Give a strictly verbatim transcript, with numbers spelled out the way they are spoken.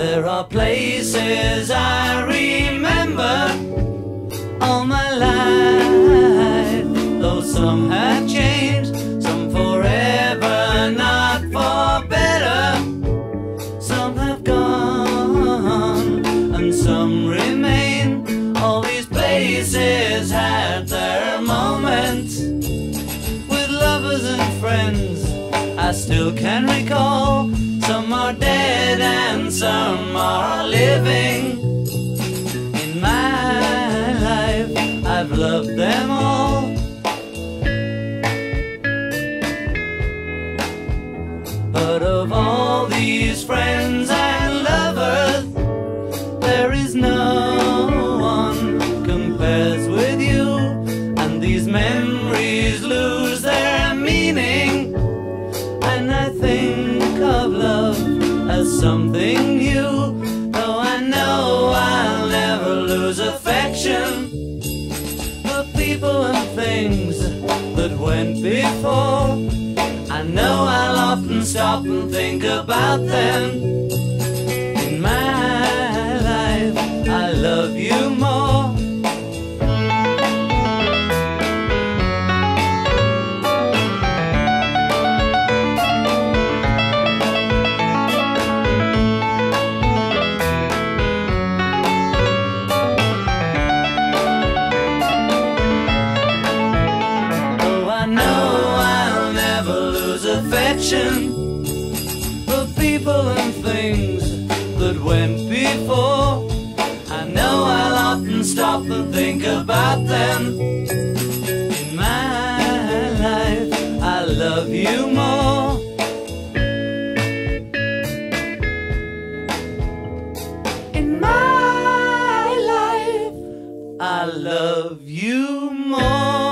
There are places I remember all my life, though some have changed, some forever, not for better. Some have gone and some remain. All these places had their moments with lovers and friends I still can recall. Some are dead and some are living. In my life I've loved them all. But of all these friends and lovers, there is no one compares with you. And these memories lose their meaning, and I think of love as something new. Though I know I'll never lose affection for people and things that went before. I know I'll often stop and think about them. In my life I love you more. Affection for people and things that went before. I know I'll often stop and think about them. In my life I love you more. In my life I love you more.